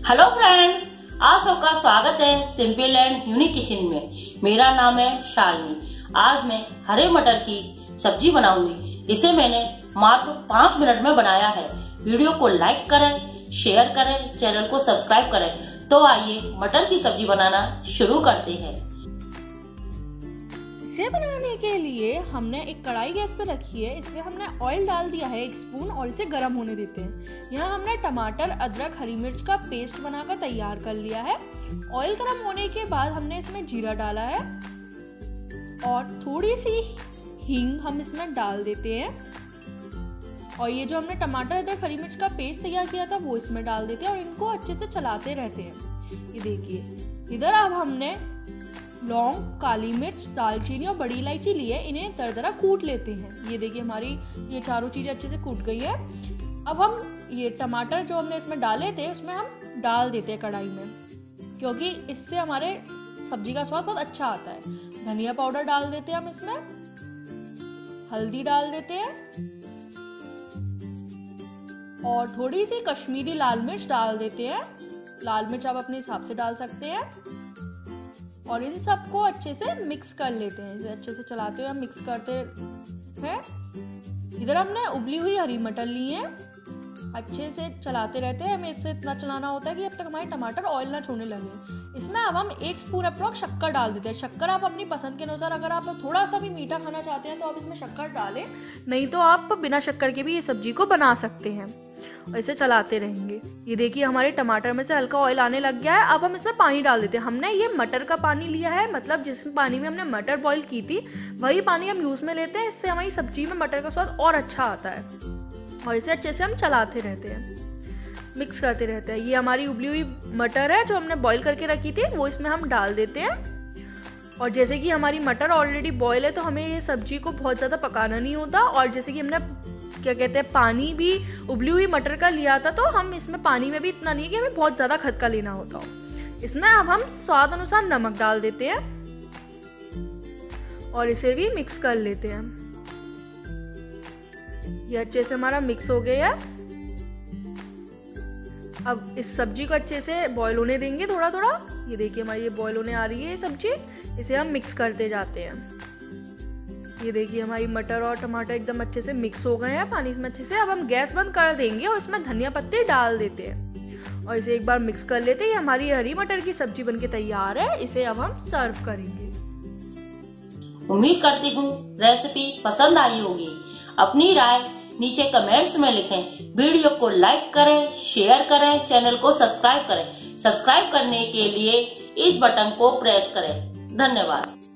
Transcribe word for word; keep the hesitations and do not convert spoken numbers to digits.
Hello friends, आप सबका स्वागत है सिंपल एंड यूनिक किचन में। मेरा नाम है शालिनी। आज मैं हरे मटर की सब्जी बनाऊंगी। इसे मैंने मात्र पाँच मिनट में बनाया है। वीडियो को लाइक करें, शेयर करें, चैनल को सब्सक्राइब करें। तो आइए मटर की सब्जी बनाना शुरू करते हैं। इसे बनाने के लिए हमने एक कढ़ाई गैस पे रखी है। इसमें हमने ऑयल डाल दिया है एक स्पून और इसे गर्म होने देते हैं। यहाँ हमने टमाटर, अदरक, हरी मिर्च का पेस्ट बनाकर तैयार कर लिया है। ऑयल गर्म होने के बाद हमने इसमें जीरा डाला है और थोड़ी सी हींग हम इसमें डाल देते हैं। और ये जो हमने टमाटर, अदरक, हरी मिर्च का पेस्ट तैयार किया था वो इसमें डाल देते हैं और इनको अच्छे से चलाते रहते हैं। ये देखिए, इधर अब हमने लौंग, काली मिर्च, दालचीनी और बड़ी इलायची लिए, इन्हें दरदरा कूट लेते हैं। ये देखिए, हमारी ये चारों चीजें अच्छे से कूट गई है। अब हम ये टमाटर जो हमने इसमें डाले थे उसमें हम डाल देते हैं कढ़ाई में, क्योंकि इससे हमारे सब्जी का स्वाद बहुत अच्छा आता है। धनिया पाउडर डाल देते हैं हम इसमें, हल्दी डाल देते हैं और थोड़ी सी कश्मीरी लाल मिर्च डाल देते हैं। लाल मिर्च आप अपने हिसाब से डाल सकते हैं। और इन सबको अच्छे से मिक्स कर लेते हैं। इसे अच्छे से चलाते हुए हम मिक्स करते हैं। इधर हमने उबली हुई हरी मटर ली है। अच्छे से चलाते रहते हैं। हमें इसे इतना चलाना होता है कि जब तक हमारे टमाटर ऑयल ना छोड़ने लगे। इसमें अब हम एक स्पून अप्रॉक्स शक्कर डाल देते हैं। शक्कर आप अपनी पसंद के अनुसार, अगर आप थोड़ा सा भी मीठा खाना चाहते हैं तो आप इसमें शक्कर डालें, नहीं तो आप बिना शक्कर के भी ये सब्जी को बना सकते हैं। और इसे चलाते रहेंगे। ये देखिए, हमारे टमाटर में से हल्का ऑयल आने लग गया है। अब हम इसमें पानी डाल देते हैं। हमने ये मटर का पानी लिया है, मतलब जिस पानी में हमने मटर बॉईल की थी वही पानी हम यूज में लेते हैं। इससे हमारी सब्जी में मटर का स्वाद और अच्छा आता है। और इसे अच्छे से हम चलाते रहते हैं, मिक्स करते रहते हैं। ये हमारी उबली हुई मटर है जो हमने बॉईल करके रखी थी, वो इसमें हम डाल देते हैं। और जैसे कि हमारी मटर ऑलरेडी बॉईल है तो हमें ये सब्जी को बहुत ज़्यादा पकाना नहीं होता। और जैसे कि हमने क्या कहते हैं पानी भी उबली हुई मटर का लिया था, तो हम इसमें पानी में भी इतना नहीं है कि हमें बहुत ज़्यादा खदका लेना होता हो। इसमें अब हम स्वाद अनुसार नमक डाल देते हैं और इसे भी मिक्स कर लेते हैं। ये अच्छे से हमारा मिक्स हो गया है। अब इस सब्जी को अच्छे से बॉईल होने देंगे थोड़ा थोड़ा। ये देखिए, हमारी ये बॉईल होने आ रही है ये सब्जी। इसे हम मिक्स करते जाते हैं। ये देखिए, हमारी मटर और टमाटर एकदम अच्छे से मिक्स हो गए हैं पानी इसमें अच्छे से। अब हम गैस बंद कर देंगे और इसमें धनिया पत्ते डाल देते हैं और इसे एक बार मिक्स कर लेते हैं। हमारी हरी मटर की सब्जी बनके तैयार है। इसे अब हम सर्व करेंगे। उम्मीद करती हूँ रेसिपी पसंद आई होगी। अपनी राय नीचे कमेंट्स में लिखें। वीडियो को लाइक करें, शेयर करें, चैनल को सब्सक्राइब करें। सब्सक्राइब करने के लिए इस बटन को प्रेस करें। धन्यवाद।